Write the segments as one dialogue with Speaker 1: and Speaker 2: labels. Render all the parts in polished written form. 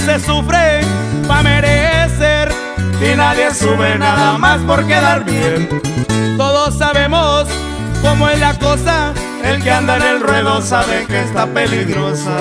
Speaker 1: se sufre pa' merecer y nadie sube nada más por quedar bien. Todos sabemos cómo es la cosa, el que anda en el ruedo sabe que está peligrosa.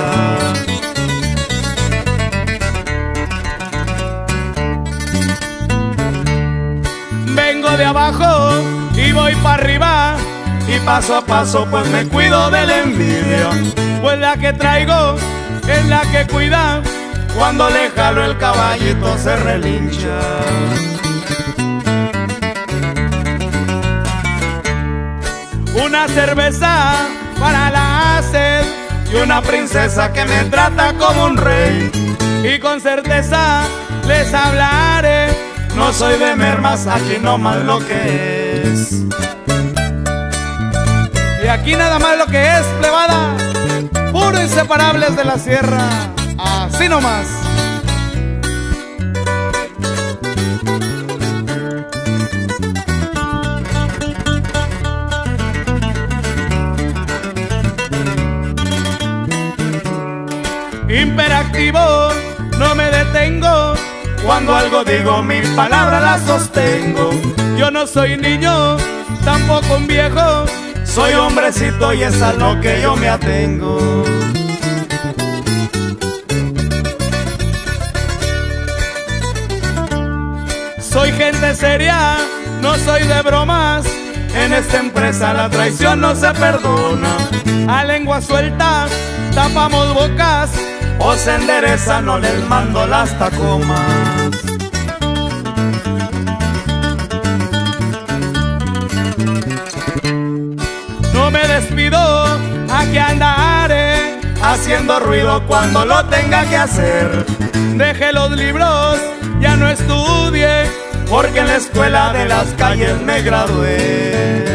Speaker 1: Vengo de abajo y voy para arriba, y paso a paso pues me cuido de la envidia, pues la que traigo es la que cuida, cuando le jalo el caballito se relincha. Una cerveza para la sed y una princesa que me trata como un rey, y con certeza les hablaré, no soy de mermas, aquí nomás lo que es. Y aquí nada más lo que es, plebada, puro inseparables de la sierra, así nomás. Imperactivo, no me detengo, cuando algo digo mi palabra la sostengo. Yo no soy niño, tampoco un viejo, soy hombrecito y es a lo que yo me atengo. Soy gente seria, no soy de bromas, en esta empresa la traición no se perdona. A lengua suelta tapamos bocas, o se endereza, no les mando las tacomas. No me despido, aquí andaré, haciendo ruido cuando lo tenga que hacer. Dejé los libros, ya no estudie, porque en la escuela de las calles me gradué.